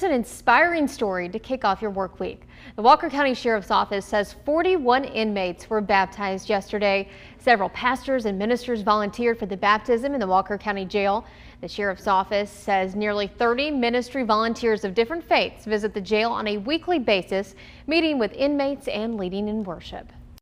It's an inspiring story to kick off your work week. The Walker County Sheriff's Office says 41 inmates were baptized yesterday. Several pastors and ministers volunteered for the baptism in the Walker County Jail. The Sheriff's Office says nearly 30 ministry volunteers of different faiths visit the jail on a weekly basis, meeting with inmates and leading in worship.